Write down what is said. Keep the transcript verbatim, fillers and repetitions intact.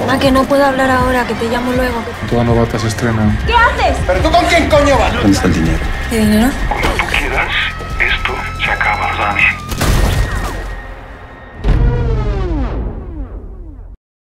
Ah, que no puedo hablar ahora, que te llamo luego. Toda novata se estrena. ¿Qué haces? ¿Pero tú con quién coño vas? ¿Dónde está el dinero? ¿Qué dinero? Cuando tú quieras, esto se acaba, Dani.